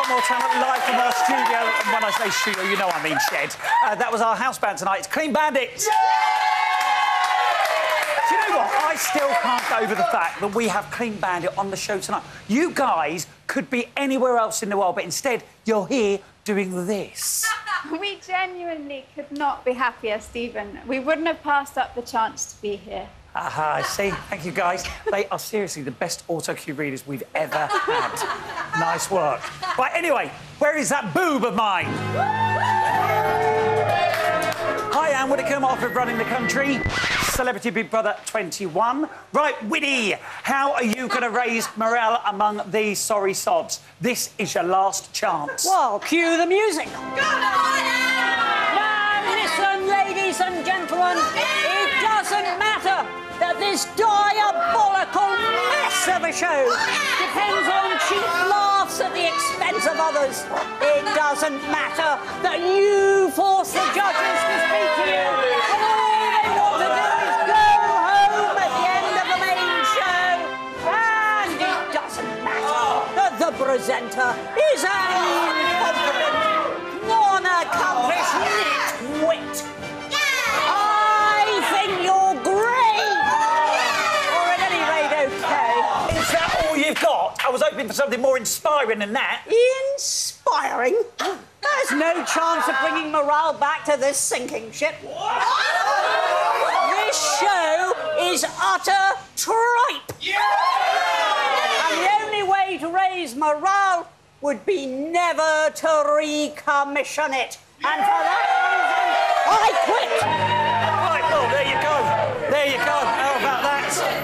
more talent live from our studio. And when I say studio, you know I mean shed. That was our house band tonight. It's Clean Bandits. Do you know what? I still can't get over the fact that we have Clean Bandit on the show tonight. You guys could be anywhere else in the world, but instead you're here doing this. We genuinely could not be happier, Stephen. We wouldn't have passed up the chance to be here. I see. Thank you, guys. They are seriously the best auto-cue readers we've ever had. Nice work. Right, anyway, where is that boob of mine? Hi, Anne Widdecombe, off of Running the Country. Celebrity Big Brother 21. Right, Widdy, how are you going to raise morale among these sorry sods? This is your last chance. Well, cue the music. Now, listen, ladies and gentlemen, it doesn't matter that this diabolical mess of a show depends on cheap laughs at the expense of others. It doesn't matter that you force the judges to speak to you, and all they want to do is go home at the end of the main show. And it doesn't matter that the presenter is an incompetent, non-accomplished nitwit. I think you're great! Or at any rate, OK. Is that all you've got? I was hoping for something more inspiring than that. Inspiring? There's no chance of bringing morale back to this sinking ship. This show is utter tripe. And the only way to raise morale would be never to recommission it. And for that reason, I quit. Right, well, there you go. There you go. How about that?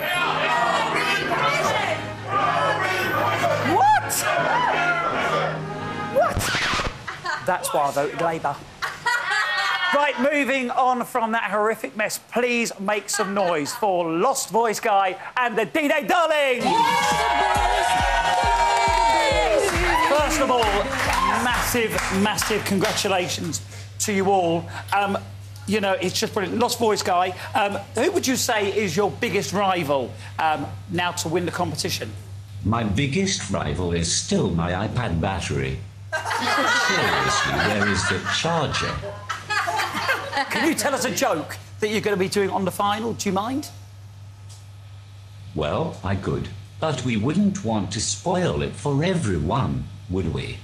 What? That's why I voted Labour. Right, moving on from that horrific mess, please make some noise for Lost Voice Guy and the D-Day Darlings! First of all, massive congratulations to you all. You know, it's just brilliant. Lost Voice Guy, who would you say is your biggest rival now to win the competition? My biggest rival is still my iPad battery. Seriously, where is the charger? Can you tell us a joke that you're going to be doing on the final? Do you mind? Well, I could, but we wouldn't want to spoil it for everyone, would we?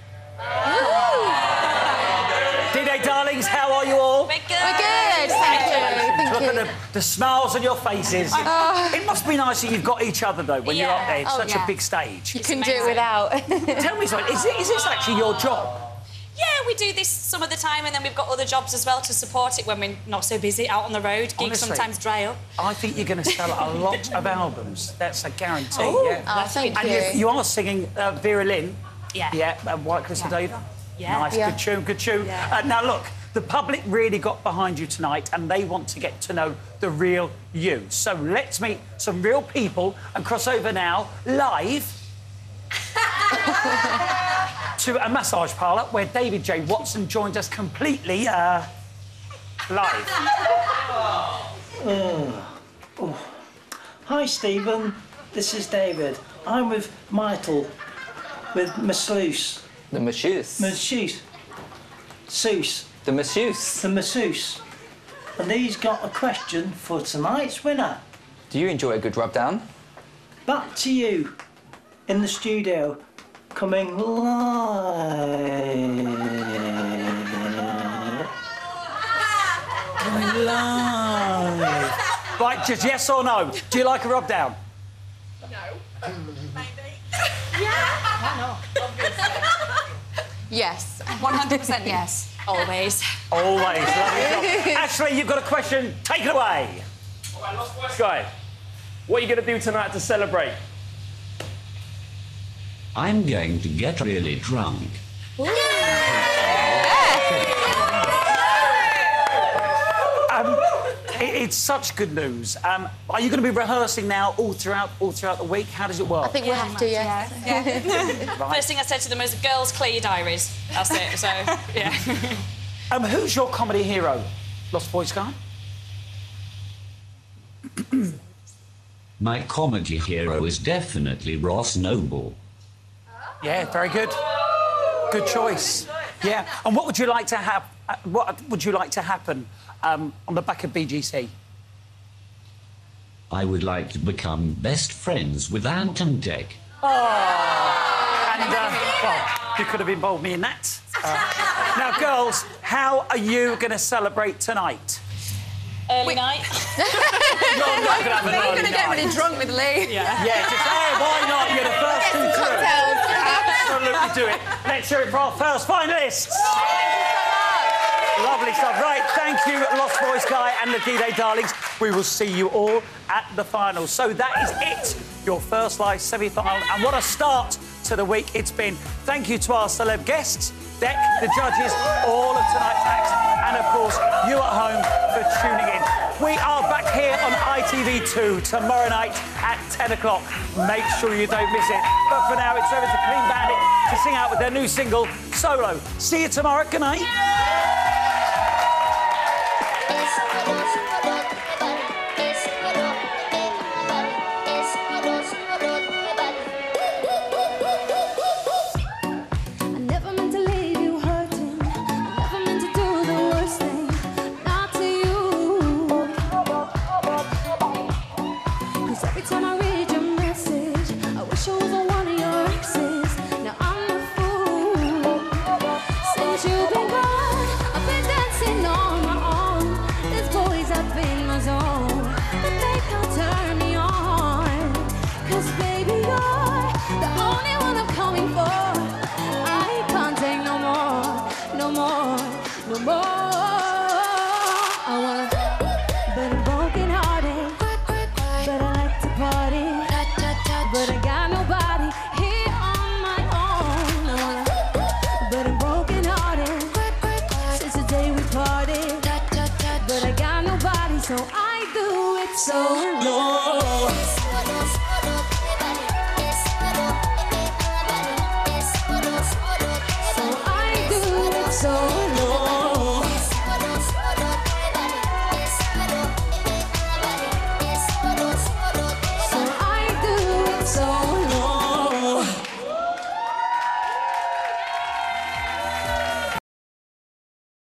D-Day Darlings, how are you all? We're good. We're good, thank you. Look at the smiles on your faces. It must be nice that you've got each other, though, when you're up there. It's such a big stage. You couldn't do it without. Tell me something, is this actually your job? Yeah, we do this some of the time, and then we've got other jobs as well to support it when we're not so busy out on the road. Gigs Honestly, sometimes dry up. I think you're going to sell a lot of albums. That's a guarantee, yeah. Oh, thank you. And you are singing Vera Lynn. Yeah. Yeah, White Christmas Day. Yeah. Nice, Yeah. good tune, good tune. Yeah. Now, look, the public really got behind you tonight and they want to get to know the real you. So let's meet some real people and cross over now, live, to a massage parlour where David J. Watson joined us completely, live. Hi, Stephen. This is David. I'm with Myrtle, with masseuse. The masseuse. Masseuse. Seuss. The masseuse. The masseuse. And he's got a question for tonight's winner. Do you enjoy a good rub down? Back to you in the studio, coming live. Live. Right, just yes or no. Do you like a rub down? No. Maybe. Yes. 100% yes. Always. Always. Lovely job. Ashley, you've got a question. Take it away. All right, Lost Voice Guy, what are you going to do tonight to celebrate? I'm going to get really drunk. It's such good news. Are you going to be rehearsing now all throughout the week? How does it work? I think we'll have to, yes. Right. First thing I said to them was, girls, clear your diaries. That's it, so, yeah. Who's your comedy hero, Lost Voice Guy? My comedy hero is definitely Ross Noble. Yeah, very good. Good choice. Yeah. And what would you like to have? What would you like to happen on the back of BGC? I would like to become best friends with Ant and Dec. And well, you could have involved me in that. Now, girls, how are you going to celebrate tonight? Early night. You're not going to have an We're early going to get night. really drunk with Lee. Yeah. Yeah, just hey, why not? You're the first two through. Absolutely do it. Let's hear it for our first finalists. Lovely stuff. Right, thank you, Lost Boys Guy and the D-Day Darlings. We will see you all at the finals. So that is it, your first live semi-final. And what a start to the week it's been. Thank you to our celeb guests, Dec, the judges, all of tonight's acts, and, of course, you at home for tuning in. We are back here on ITV2 tomorrow night at 10 o'clock. Make sure you don't miss it. But for now, it's over to Clean Bandit to sing out with their new single, Solo. See you tomorrow. Good night. Every time I read your message, I wish I was on one of your exes. Now I'm a fool. Since you've been gone, I've been dancing on my own. These boys have been my zone, but they can't turn me on. 'Cause baby, you're the only one I'm coming for. I can't take no more, no more, no more. I wanna, but I'm broken-hearted. But I like to party, but I got nobody here on my own. I wanna, but I'm broken-hearted since the day we parted. But I got nobody, so I do it solo.